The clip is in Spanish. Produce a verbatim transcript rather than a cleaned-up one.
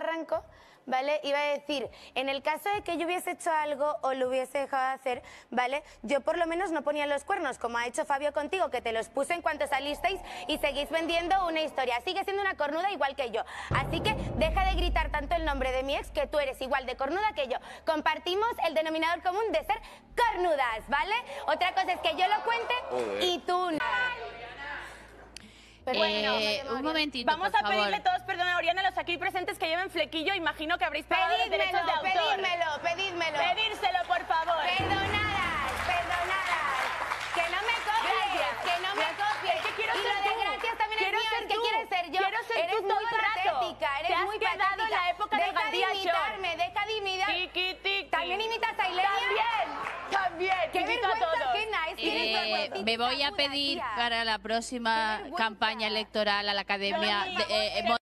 arrancó, ¿vale? Iba a decir, en el caso de que yo hubiese hecho algo o lo hubiese dejado de hacer, ¿vale? Yo por lo menos no ponía los cuernos, como ha hecho Fabio contigo, que te los puso en cuanto salisteis y seguís vendiendo una historia. Sigue siendo una cornuda igual que yo. Así que deja de gritar tanto el nombre de mi ex, que tú eres igual de cornuda que yo. Compartimos el denominador común de ser cornudas, ¿vale? Otra cosa es que yo lo cuente y tú no. Bueno, eh, un momentito, vamos por a pedirle favor. todos perdón a Oriana, los aquí presentes que lleven flequillo. Imagino que habréis pagado los derechos de autor. Pedídmelo, pedídmelo. Pedírselo, por favor. Perdonadas, perdonadas. Que no me copies, Gracias. que no me copies. Es que quiero y ser lo de tú. gracias también Quiero es mío, ser es que tú. quieres ser yo. Quiero ser eres tú muy todo el rato. patética, eres Te has muy quedado patética. en la época del deja de Gandía Show. imitarme, deja de imitar. Tiki, tiki. ¿También imitas a Ilenia? También, también. ¡Qué Imito a vergüenza todos. ajena! Es que eres Eh, vergüenza, me voy a puta, pedir tía. para la próxima Qué vergüenza. campaña electoral a la Academia de, eh,